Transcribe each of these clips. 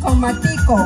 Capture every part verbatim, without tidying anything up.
con matico.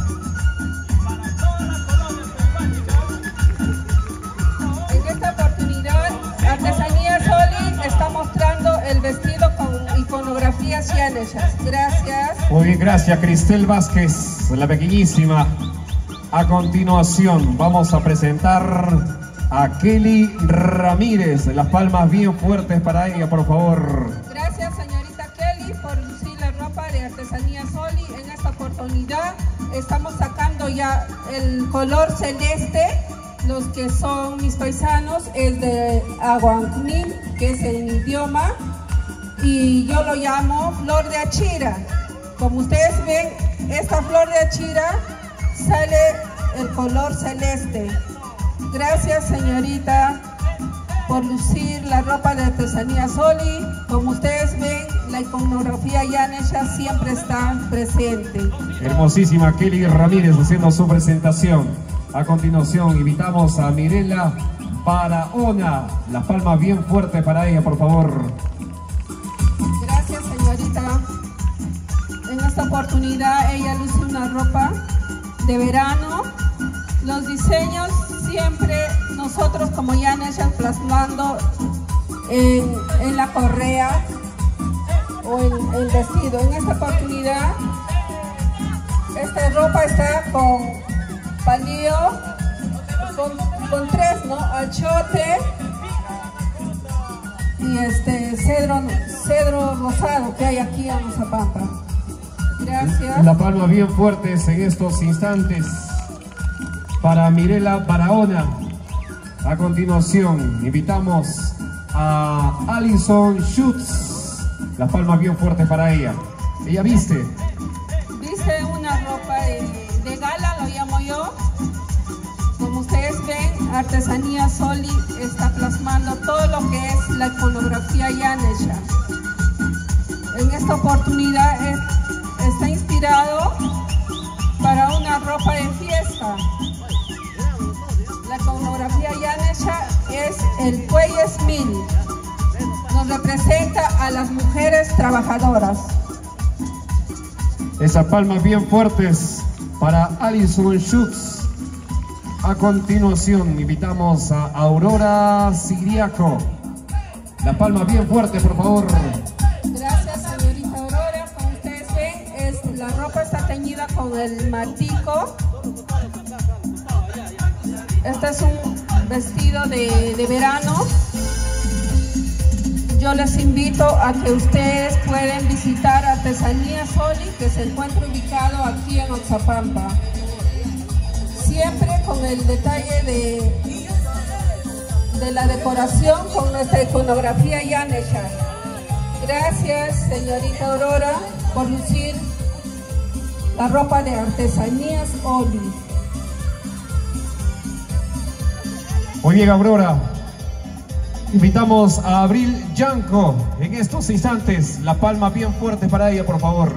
En esta oportunidad, Artesanía Soli está mostrando el vestido con iconografías llanechas. Gracias. Muy bien, gracias Cristel Vázquez, la pequeñísima. A continuación vamos a presentar a Kelly Ramírez. Las palmas bien fuertes para ella, por favor. Gracias, señorita Kelly, por lucir la ropa de Artesanía Soli. En esta oportunidad estamos sacando ya el color celeste. Los que son mis paisanos es de Aguancnim, que es en mi idioma, y yo lo llamo flor de achira. Como ustedes ven, esta flor de achira sale el color celeste. Gracias, señorita, por lucir la ropa de Artesanía Soli. Como ustedes ven, la iconografía llanecha siempre está presente. Hermosísima Kelly Ramírez haciendo su presentación. A continuación invitamos a Mirela Barahona. Las palmas bien fuertes para ella, por favor. Gracias, señorita. En esta oportunidad ella luce una ropa de verano. Los diseños siempre nosotros como llanechas plasmando en, en la correa o en el vestido. En esta oportunidad esta ropa está con palillo, con, con tres, ¿no? Achote y este cedro, cedro rosado que hay aquí en Oxapampa. Gracias. La palma bien fuertes en estos instantes para Mirela Barahona. A continuación invitamos a Alison Schutz. Las palmas bien fuertes para ella. Ella viste. Viste una ropa de, de gala, lo llamo yo. Como ustedes ven, Artesanía Soli está plasmando todo lo que es la iconografía llanecha. En esta oportunidad es, está inspirado para una ropa de fiesta. La iconografía llanecha es el Cuelles Mil. Nos representa a las mujeres trabajadoras. Esas palmas bien fuertes para Alison Schutz. A continuación invitamos a Aurora Siriaco. Las palmas bien fuertes, por favor. Gracias, señorita Aurora. Como ustedes ven, es, la ropa está teñida con el matico. Este es un vestido de, de verano. Yo les invito a que ustedes pueden visitar Artesanía Soli, que se encuentra ubicado aquí en Oxapampa. Siempre con el detalle de, de la decoración con nuestra iconografía llanecha. Gracias, señorita Aurora, por lucir la ropa de Artesanías Soli. Muy bien, Aurora. Invitamos a Abril Yanco en estos instantes. La palma bien fuerte para ella, por favor.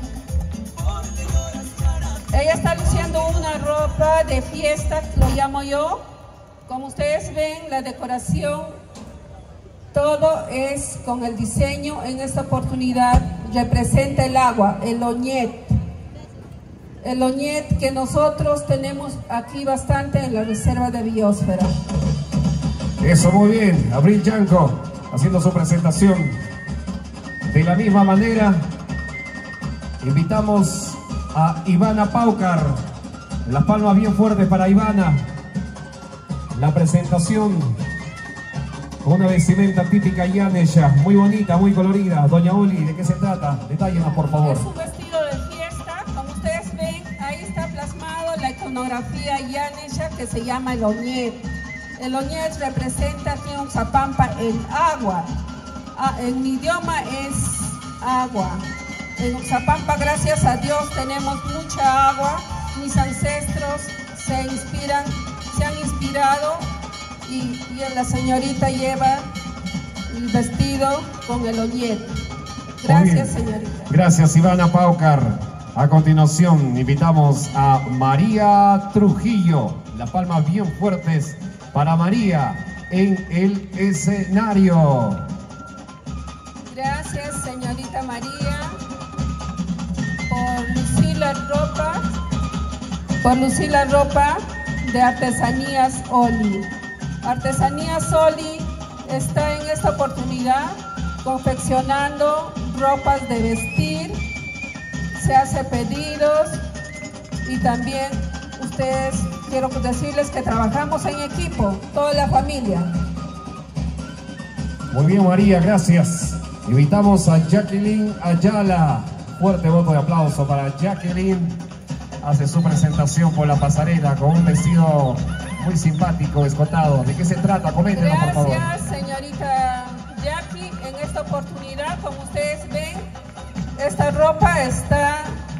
Ella está luciendo una ropa de fiesta, lo llamo yo. Como ustedes ven, la decoración, todo es con el diseño. En esta oportunidad representa el agua, el oñet. El oñet que nosotros tenemos aquí bastante en la reserva de biosfera. Eso, muy bien. Abril Yanco haciendo su presentación. De la misma manera, invitamos a Ivana Paucar. Las palmas bien fuertes para Ivana. La presentación con una vestimenta típica llanecha, muy bonita, muy colorida. Doña Oli, ¿de qué se trata? Detállenos, por favor. Es un vestido de fiesta. Como ustedes ven, ahí está plasmado la iconografía llanecha que se llama el oñet. El oñet representa aquí en Oxapampa el agua. Ah, en mi idioma es agua. En Oxapampa, gracias a Dios, tenemos mucha agua. Mis ancestros se inspiran, se han inspirado y, y la señorita lleva el vestido con el oñet. Gracias, señorita. Gracias, Ivana Paucar. A continuación, invitamos a María Trujillo. Las palmas bien fuertes para María en el escenario. Gracias, señorita María, por lucir la ropa por lucir la ropa de Artesanías Oli. Artesanías Oli está en esta oportunidad confeccionando ropas de vestir, se hace pedidos y también ustedes, quiero decirles que trabajamos en equipo, toda la familia. Muy bien, María, gracias. Invitamos a Jacqueline Ayala. Fuerte voto de aplauso para Jacqueline. Hace su presentación por la pasarela con un vestido muy simpático, escotado. ¿De qué se trata? Coméntenos, por favor. Gracias, señorita Jackie. En esta oportunidad, como ustedes ven, esta ropa está...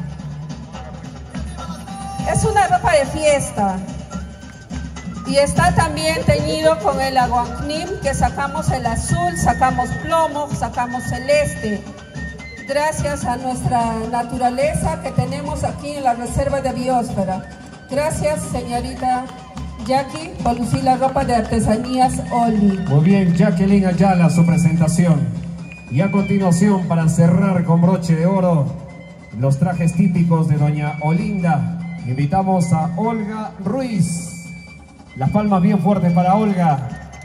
Es una ropa de fiesta. Y está también teñido con el aguacnim, que sacamos el azul, sacamos plomo, sacamos celeste. Gracias a nuestra naturaleza que tenemos aquí en la Reserva de Biosfera. Gracias, señorita Jackie, por lucir la ropa de Artesanías Oli. Muy bien, Jacqueline Ayala, su presentación. Y a continuación, para cerrar con broche de oro, los trajes típicos de doña Olinda, invitamos a Olga Ruiz. Las palmas bien fuertes para Olga.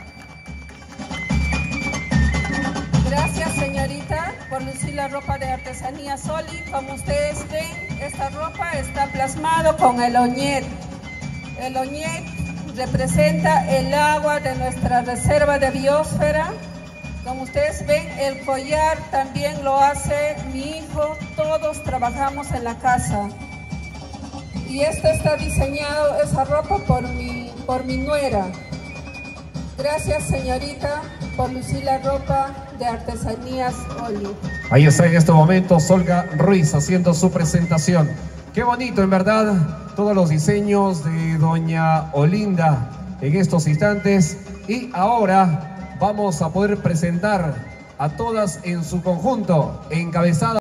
Gracias, señorita, por lucir la ropa de Artesanías Oli. Como ustedes ven, esta ropa está plasmado con el oñet. El oñet representa el agua de nuestra reserva de biosfera. Como ustedes ven, el collar también lo hace mi hijo. Todos trabajamos en la casa. Y esta está diseñado, esa ropa, por mi, por mi nuera. Gracias, señorita, por lucir la ropa de Artesanías Oli. Ahí está en estos momentos Olga Ruiz haciendo su presentación. Qué bonito, en verdad, todos los diseños de doña Olinda en estos instantes. Y ahora vamos a poder presentar a todas en su conjunto, encabezada